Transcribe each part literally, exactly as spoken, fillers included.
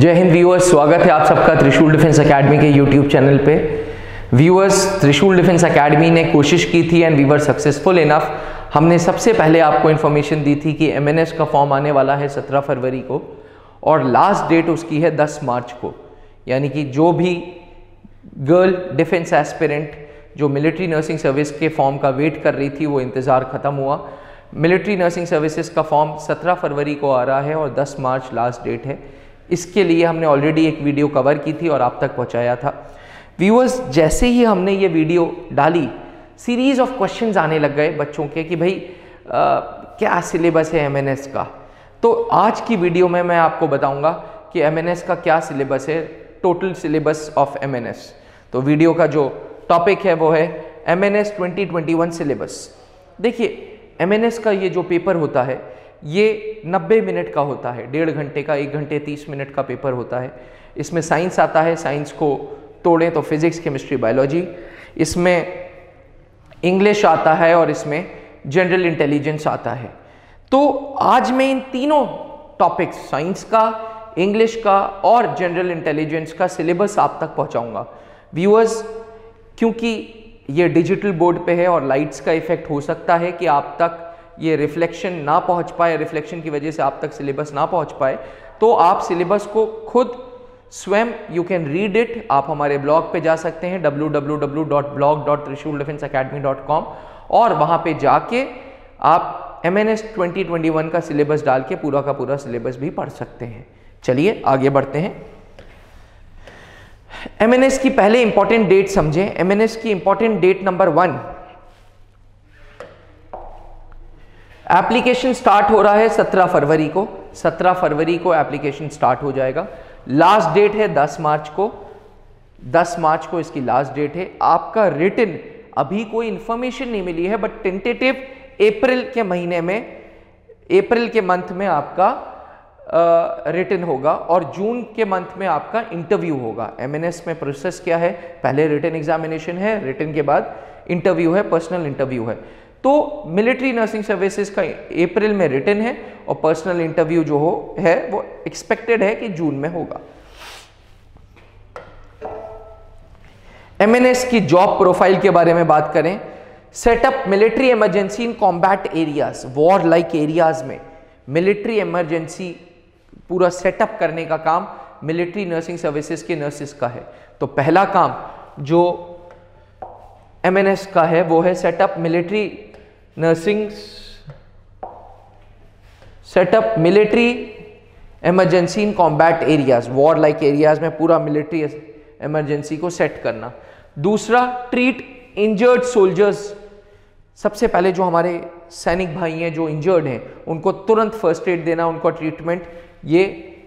जय हिंद व्यूअर्स, स्वागत है आप सबका त्रिशूल डिफेंस एकेडमी के यूट्यूब चैनल पे। व्यूअर्स, त्रिशूल डिफेंस एकेडमी ने कोशिश की थी and we were successful enough. हमने सबसे पहले आपको इन्फॉर्मेशन दी थी कि एमएनएस का फॉर्म आने वाला है सत्रह फरवरी को और लास्ट डेट उसकी है दस मार्च को। यानी कि जो भी गर्ल डिफेंस एस्पिरेंट जो मिलिट्री नर्सिंग सर्विस के फॉर्म का वेट कर रही थी वो इंतज़ार ख़त्म हुआ। मिलिट्री नर्सिंग सर्विसेज का फॉर्म सत्रह फरवरी को आ रहा है और दस मार्च लास्ट डेट है। इसके लिए हमने ऑलरेडी एक वीडियो कवर की थी और आप तक पहुंचाया था। व्यूअर्स, जैसे ही हमने ये वीडियो डाली सीरीज ऑफ क्वेश्चंस आने लग गए बच्चों के कि भाई आ, क्या सिलेबस है एमएनएस का। तो आज की वीडियो में मैं आपको बताऊंगा कि एमएनएस का क्या सिलेबस है, टोटल सिलेबस ऑफ एमएनएस। तो वीडियो का जो टॉपिक है वो है MNS twenty twenty one syllabus. देखिए, एमएनएस का ये जो पेपर होता है ये नब्बे मिनट का होता है, डेढ़ घंटे का, एक घंटे तीस मिनट का पेपर होता है। इसमें साइंस आता है, साइंस को तोड़ें तो फिजिक्स, केमिस्ट्री, बायोलॉजी, इसमें इंग्लिश आता है और इसमें जनरल इंटेलिजेंस आता है। तो आज मैं इन तीनों टॉपिक्स, साइंस का, इंग्लिश का और जनरल इंटेलिजेंस का सिलेबस आप तक पहुंचाऊंगा। व्यूअर्स, क्योंकि ये डिजिटल बोर्ड पे है और लाइट्स का इफेक्ट हो सकता है कि आप तक ये रिफ्लेक्शन ना पहुंच पाए, रिफ्लेक्शन की वजह से आप तक सिलेबस ना पहुंच पाए, तो आप सिलेबस को खुद स्वयं यू कैन रीड इट। आप हमारे ब्लॉग पे जा सकते हैं W W W dot blog dot Trishul defence academy dot com और वहां पे जाके आप एमएनएस ट्वेंटी ट्वेंटी वन का सिलेबस डाल के पूरा का पूरा सिलेबस भी पढ़ सकते हैं। चलिए आगे बढ़ते हैं। एमएनएस की पहले इंपॉर्टेंट डेट समझें। एमएनएस की important date number one, application start हो रहा है सत्रह फरवरी को। सत्रह फरवरी को एप्लीकेशन स्टार्ट हो जाएगा। लास्ट डेट है दस मार्च को। दस मार्च को इसकी लास्ट डेट है। आपका रिटन अभी कोई इंफॉर्मेशन नहीं मिली है, बट टेंटेटिव अप्रैल के महीने में, अप्रैल के मंथ में आपका रिटन uh, होगा और जून के मंथ में आपका इंटरव्यू होगा। एमएनएस में प्रोसेस क्या है, पहले रिटन एग्जामिनेशन है, रिटन के बाद इंटरव्यू है, पर्सनल इंटरव्यू है। तो मिलिट्री नर्सिंग सर्विसेज का अप्रैल में रिटन है और पर्सनल इंटरव्यू जो हो है वो एक्सपेक्टेड है कि जून में होगा। एमएनएस की जॉब प्रोफाइल के बारे में बात करें, setup military emergency in combat areas, war like areas में मिलिट्री इमरजेंसी पूरा सेटअप करने का काम मिलिट्री नर्सिंग सर्विसेज के नर्सिस का है। तो पहला काम जो एमएनएस का है वो है setup military nursing setup military emergency in combat areas, war like areas में पूरा मिलिट्री इमरजेंसी को सेट करना। दूसरा, ट्रीट इंजर्ड सोल्जर्स। सबसे पहले जो हमारे सैनिक भाई हैं जो इंजर्ड हैं उनको तुरंत फर्स्ट एड देना, उनका ट्रीटमेंट। ये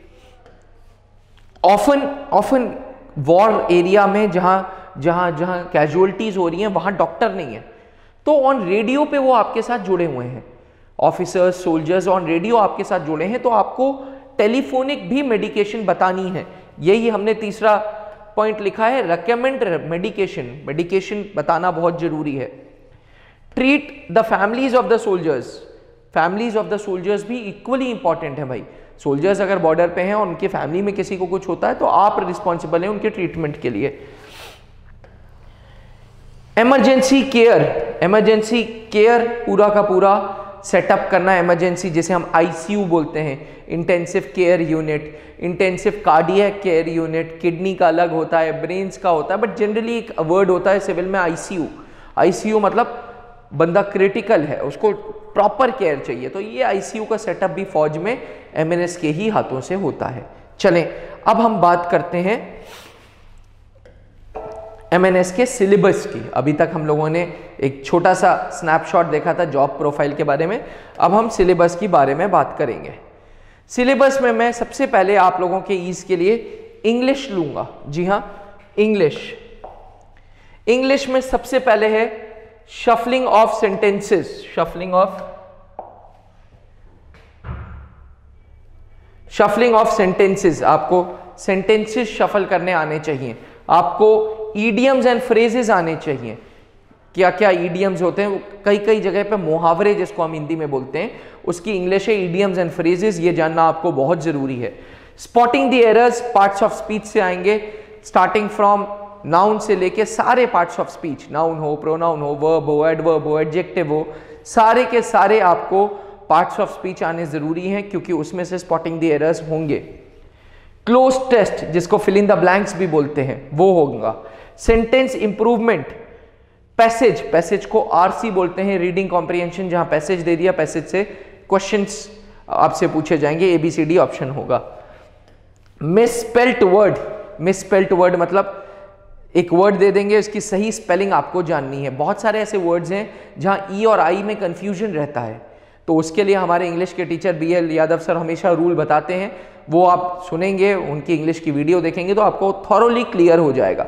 ऑफन ऑफन वॉर एरिया में जहां जहां जहां कैजुअलिटीज हो रही हैं वहां डॉक्टर नहीं है, तो ऑन रेडियो पे वो आपके साथ जुड़े हुए हैं। ऑफिसर्स, सोल्जर्स ऑन रेडियो आपके साथ जुड़े हैं, तो आपको टेलीफोनिक भी मेडिकेशन बतानी है। यही हमने तीसरा पॉइंट लिखा है, रेकमेंड मेडिकेशन। मेडिकेशन बताना बहुत जरूरी है। Treat the families of the soldiers. Families of the soldiers भी इक्वली इंपॉर्टेंट है भाई। सोल्जर्स अगर बॉर्डर पे हैं और उनके फैमिली में किसी को कुछ होता है तो आप रिस्पॉन्सिबल हैं उनके ट्रीटमेंट के लिए। इमरजेंसी केयर, इमरजेंसी केयर पूरा का पूरा सेटअप करना। इमरजेंसी जिसे हम आईसीयू बोलते हैं, intensive care unit, intensive cardiac care unit. Kidney का अलग होता है, ब्रेन्स का होता है, बट जनरली एक वर्ड होता है सिविल में आईसीयू। आईसीयू मतलब बंदा क्रिटिकल है, उसको प्रॉपर केयर चाहिए। तो ये आईसीयू का सेटअप भी फौज में एमएनएस के ही हाथों से होता है। चलें अब हम बात करते हैं एमएनएस के सिलेबस की। अभी तक हम लोगों ने एक छोटा सा स्नैपशॉट देखा था जॉब प्रोफाइल के बारे में, अब हम सिलेबस के बारे में बात करेंगे। सिलेबस में मैं सबसे पहले आप लोगों के ईज के लिए इंग्लिश लूंगा। जी हाँ, इंग्लिश। इंग्लिश में सबसे पहले है shuffling of sentences. Shuffling of shuffling of sentences. आपको सेंटेंसेस शफल करने आने चाहिए। आपको ईडियम्स एंड फ्रेजेस आने चाहिए। क्या क्या ईडियम्स होते हैं, कई कई जगह पे मुहावरे जिसको हम हिंदी में बोलते हैं, उसकी इंग्लिश है ईडियम्स एंड फ्रेजेस। ये जानना आपको बहुत जरूरी है। Spotting the errors parts of speech से आएंगे, स्टार्टिंग फ्रॉम नाउन से लेके सारे पार्ट्स ऑफ स्पीच, नाउन हो, प्रोनाउन हो, वर्ब हो, एडवर्ब हो, एडजेक्टिव हो, सारे के सारे आपको पार्ट्स ऑफ स्पीच आने जरूरी हैं क्योंकि उसमें से स्पॉटिंग द एरर्स होंगे। क्लोज टेस्ट जिसको फिल इन द ब्लैंक्स भी बोलते हैं वो होगा। सेंटेंस इंप्रूवमेंट, पैसेज, पैसेज को आरसी बोलते हैं, रीडिंग कॉम्प्रिहेंशन, जहां पैसेज दे दिया, पैसेज से क्वेश्चंस आपसे पूछे जाएंगे, एबीसीडी ऑप्शन होगा। मिसस्पेल्ट वर्ड, मिसस्पेल्ट वर्ड मतलब एक वर्ड दे देंगे, उसकी सही स्पेलिंग आपको जाननी है। बहुत सारे ऐसे वर्ड्स हैं जहां ई और आई में कंफ्यूजन रहता है, तो उसके लिए हमारे इंग्लिश के teacher B L Yadav sir हमेशा रूल बताते हैं, वो आप सुनेंगे, उनकी इंग्लिश की वीडियो देखेंगे तो आपको थॉरोली क्लियर हो जाएगा।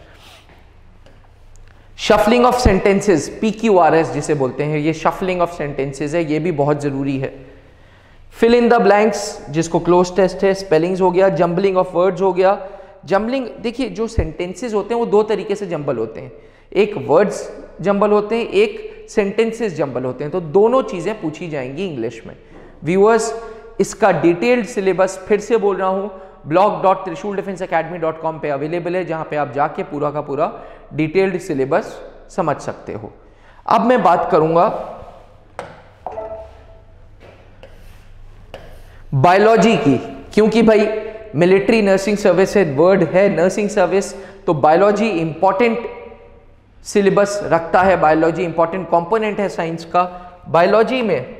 Shuffling of sentences, P Q R S जिसे बोलते हैं, ये शफलिंग ऑफ सेंटेंसेस है, ये भी बहुत जरूरी है। फिल इन द ब्लैंक्स जिसको क्लोज टेस्ट है, स्पेलिंग्स हो गया, जंबलिंग ऑफ वर्ड्स हो गया। जंबलिंग, देखिए जो सेंटेंसेस होते हैं वो दो तरीके से जंबल होते हैं, एक वर्ड्स जंबल होते हैं, एक सेंटेंसेस जंबल होते हैं, तो दोनों चीजें पूछी जाएंगी इंग्लिश में। व्यूअर्स, इसका डिटेल्ड सिलेबस फिर से बोल रहा हूं, blog dot Trishul defence academy dot com पे अवेलेबल है, जहां पे आप जाके पूरा का पूरा डिटेल्ड सिलेबस समझ सकते हो। अब मैं बात करूंगा बायोलॉजी की, क्योंकि भाई मिलिट्री नर्सिंग सर्विस है, वर्ड है नर्सिंग सर्विस, तो बायोलॉजी इंपॉर्टेंट सिलेबस रखता है, बायोलॉजी इंपॉर्टेंट कंपोनेंट है साइंस का। बायोलॉजी में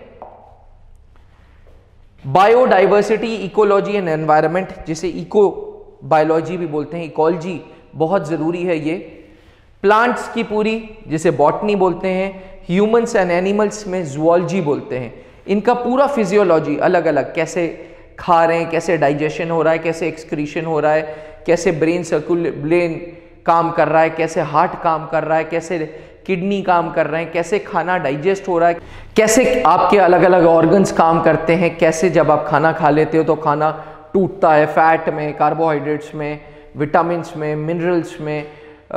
बायोडाइवर्सिटी, इकोलॉजी एंड एनवायरनमेंट, जिसे इको बायोलॉजी भी बोलते हैं, इकोलॉजी बहुत जरूरी है ये। प्लांट्स की पूरी, जिसे बॉटनी बोलते हैं, ह्यूमंस एंड एनिमल्स में जूलॉजी बोलते हैं, इनका पूरा फिजियोलॉजी अलग अलग, कैसे खा रहे हैं, कैसे डाइजेशन हो रहा है, कैसे एक्सक्रीशन हो रहा है, कैसे ब्रेन सर्कुल ब्रेन काम कर रहा है, कैसे हार्ट काम कर रहा है, कैसे किडनी काम कर रहे हैं, कैसे खाना डाइजेस्ट हो रहा है, कैसे आपके अलग अलग ऑर्गन्स काम करते हैं, कैसे जब आप खाना खा लेते हो तो खाना टूटता है, फैट में, कार्बोहाइड्रेट्स में, विटामिन्स में, मिनरल्स में,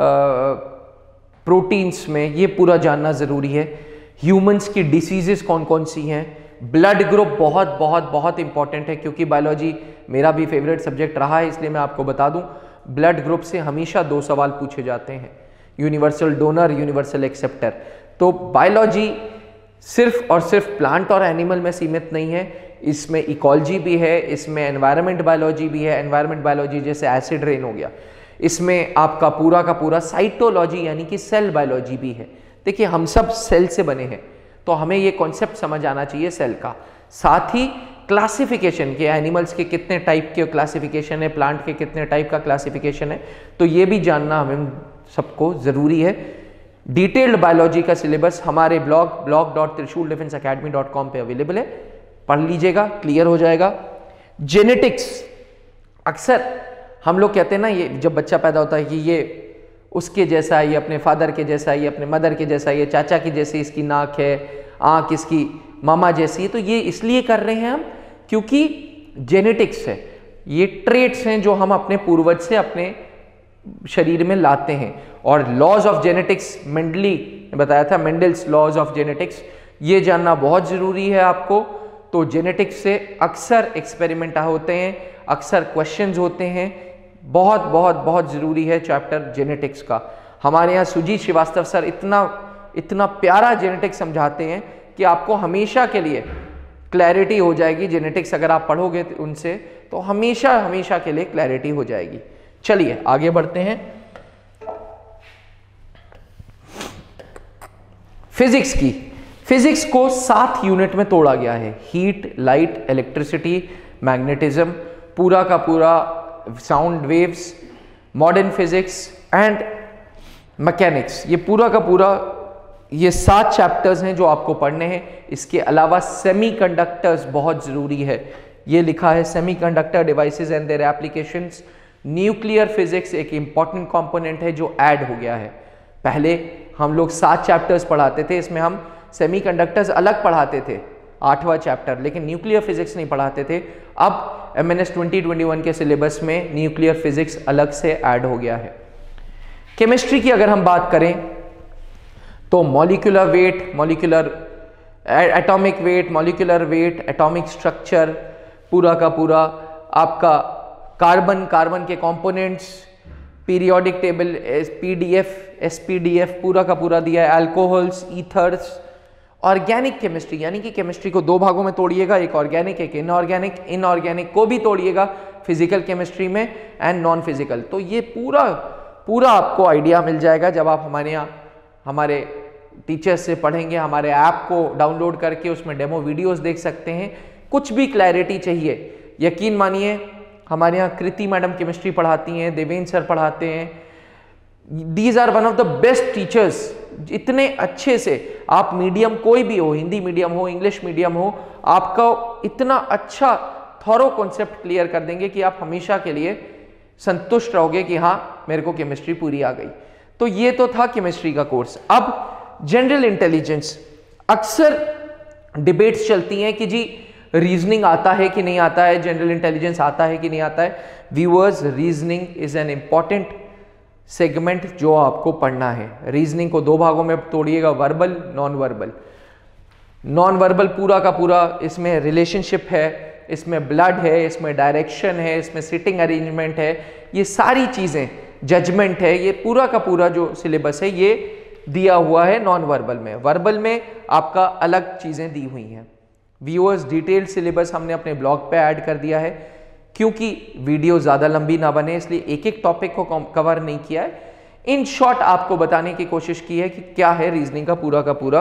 प्रोटीन्स में, ये पूरा जानना ज़रूरी है। ह्यूमंस की डिसीजेस कौन कौन सी हैं, ब्लड ग्रुप बहुत बहुत बहुत इंपॉर्टेंट है, क्योंकि बायोलॉजी मेरा भी फेवरेट सब्जेक्ट रहा है, इसलिए मैं आपको बता दूं, ब्लड ग्रुप से हमेशा दो सवाल पूछे जाते हैं, यूनिवर्सल डोनर, यूनिवर्सल एक्सेप्टर। तो बायोलॉजी सिर्फ और सिर्फ प्लांट और एनिमल में सीमित नहीं है, इसमें इकोलॉजी भी है, इसमें एनवायरनमेंट बायोलॉजी भी है, एनवायरनमेंट बायोलॉजी जैसे एसिड रेन हो गया, इसमें आपका पूरा का पूरा साइटोलॉजी यानी कि सेल बायोलॉजी भी है। देखिए हम सब सेल से बने हैं, तो हमें ये कॉन्सेप्ट समझ आना चाहिए सेल का। साथ ही क्लासिफिकेशन के, एनिमल्स के कितने टाइप के क्लासिफिकेशन है, प्लांट के कितने टाइप का क्लासिफिकेशन है, तो ये भी जानना हमें सबको ज़रूरी है। डिटेल्ड बायोलॉजी का सिलेबस हमारे blog blog dot Trishul defence academy dot com पर अवेलेबल है, पढ़ लीजिएगा, क्लियर हो जाएगा। जेनेटिक्स, अक्सर हम लोग कहते हैं ना, ये जब बच्चा पैदा होता है कि ये उसके जैसा है, ये अपने फादर के जैसा है, ये अपने मदर के जैसा है, ये चाचा की जैसी इसकी नाक है, आँख इसकी मामा जैसी है, तो ये इसलिए कर रहे हैं हम क्योंकि जेनेटिक्स है, ये ट्रेट्स हैं जो हम अपने पूर्वज से अपने शरीर में लाते हैं। और लॉज ऑफ जेनेटिक्स, मेंडली ने बताया था, मेंडल्स लॉज ऑफ जेनेटिक्स, ये जानना बहुत ज़रूरी है आपको। तो जेनेटिक्स से अक्सर एक्सपेरिमेंट होते हैं, अक्सर क्वेश्चंस होते हैं, बहुत बहुत बहुत ज़रूरी है चैप्टर जेनेटिक्स का। हमारे यहाँ सुजीत श्रीवास्तव सर इतना इतना प्यारा जेनेटिक्स समझाते हैं कि आपको हमेशा के लिए क्लैरिटी हो जाएगी। जेनेटिक्स अगर आप पढ़ोगे उनसे तो हमेशा हमेशा के लिए क्लैरिटी हो जाएगी। चलिए आगे बढ़ते हैं। फिजिक्स की, फिजिक्स को सात यूनिट में तोड़ा गया है, हीट, लाइट, इलेक्ट्रिसिटी, मैग्नेटिज्म, पूरा का पूरा sound waves, modern physics and mechanics, ये पूरा का पूरा ये सात चैप्टर्स हैं जो आपको पढ़ने हैं। इसके अलावा सेमीकंडक्टर्स बहुत ज़रूरी है, ये लिखा है semiconductor devices and their applications. Nuclear physics एक इंपॉर्टेंट कंपोनेंट है जो ऐड हो गया है। पहले हम लोग सात चैप्टर्स पढ़ाते थे, इसमें हम सेमीकंडक्टर्स अलग पढ़ाते थे, आठवां चैप्टर, लेकिन न्यूक्लियर फिजिक्स नहीं पढ़ाते थे। अब M N S twenty twenty one के सिलेबस में न्यूक्लियर फिजिक्स अलग से ऐड हो गया है। केमिस्ट्री की अगर हम बात करें तो molecular weight, molecular atomic weight, molecular weight, atomic structure, पूरा का पूरा आपका कार्बन, कार्बन के components, periodic table, PDF, SPDF पूरा का पूरा दिया है, अल्कोहल्स, ईथर्स, ऑर्गेनिक केमिस्ट्री यानी कि केमिस्ट्री को दो भागों में तोड़िएगा, एक ऑर्गेनिक एक इनऑर्गेनिक, इनऑर्गेनिक को भी तोड़िएगा फिजिकल केमिस्ट्री में एंड नॉन फिजिकल। तो ये पूरा पूरा आपको आइडिया मिल जाएगा जब आप हमारे यहाँ हमारे टीचर्स से पढ़ेंगे। हमारे ऐप को डाउनलोड करके उसमें डेमो वीडियोस देख सकते हैं। कुछ भी क्लैरिटी चाहिए, यकीन मानिए हमारे यहाँ कृति मैडम केमिस्ट्री पढ़ाती हैं, देवेंद्र सर पढ़ाते हैं। These are one of the best teachers. इतने अच्छे से आप मीडियम कोई भी हो, हिंदी मीडियम हो, इंग्लिश मीडियम हो, आपका इतना अच्छा थॉरो कॉन्सेप्ट क्लियर कर देंगे कि आप हमेशा के लिए संतुष्ट रहोगे कि हाँ मेरे को केमिस्ट्री पूरी आ गई। तो ये तो था केमिस्ट्री का कोर्स। अब जनरल इंटेलिजेंस, अक्सर डिबेट्स चलती हैं कि जी रीजनिंग आता है कि नहीं आता है, जनरल इंटेलिजेंस आता है कि नहीं आता है। Viewers, reasoning is an important segment जो आपको पढ़ना है। रीजनिंग को दो भागों में तोड़िएगा, verbal, non verbal. Non verbal पूरा का पूरा, इसमें रिलेशनशिप है, इसमें ब्लड है, इसमें डायरेक्शन है, इसमें सिटिंग अरेंजमेंट है, ये सारी चीजें, जजमेंट है, ये पूरा का पूरा जो सिलेबस है ये दिया हुआ है नॉन वर्बल में। वर्बल में आपका अलग चीजें दी हुई हैं। व्यूअर्स, डिटेल्ड सिलेबस हमने अपने ब्लॉग पे ऐड कर दिया है, क्योंकि वीडियो ज़्यादा लंबी ना बने इसलिए एक एक टॉपिक को कवर नहीं किया है। इन शॉर्ट आपको बताने की कोशिश की है कि क्या है रीजनिंग का पूरा का पूरा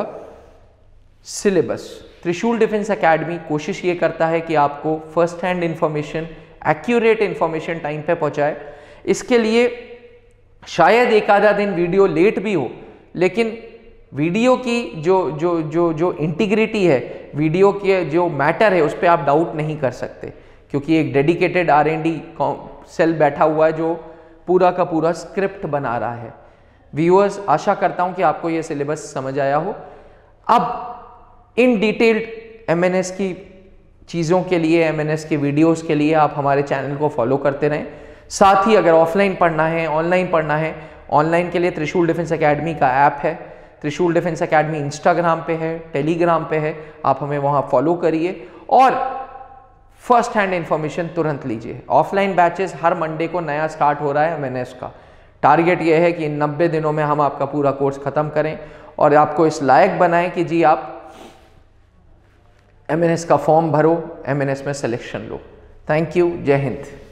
सिलेबस। त्रिशूल डिफेंस एकेडमी कोशिश ये करता है कि आपको first hand information, accurate information time पे पहुंचाए। इसके लिए शायद एक आधा दिन वीडियो लेट भी हो, लेकिन वीडियो की जो जो जो जो इंटीग्रिटी है, वीडियो के जो मैटर है, उस पर आप डाउट नहीं कर सकते, क्योंकि एक dedicated R and D cell बैठा हुआ है जो पूरा का पूरा स्क्रिप्ट बना रहा है। व्यूअर्स, आशा करता हूं कि आपको यह सिलेबस समझ आया हो। अब इन डिटेल्ड एमएनएस की चीज़ों के लिए, एमएनएस के वीडियोस के लिए आप हमारे चैनल को फॉलो करते रहें। साथ ही अगर ऑफलाइन पढ़ना है, ऑनलाइन पढ़ना है, ऑनलाइन के लिए त्रिशूल डिफेंस एकेडमी का ऐप है। त्रिशूल डिफेंस एकेडमी इंस्टाग्राम पे है, टेलीग्राम पे है, आप हमें वहाँ फॉलो करिए और फर्स्ट हैंड इंफॉर्मेशन तुरंत लीजिए। ऑफलाइन बैचेस हर मंडे को नया स्टार्ट हो रहा है एमएनएस का। टारगेट ये है कि इन नब्बे दिनों में हम आपका पूरा कोर्स खत्म करें और आपको इस लायक बनाएं कि जी आप एमएनएस का फॉर्म भरो, एमएनएस में सिलेक्शन लो। थैंक यू, जय हिंद।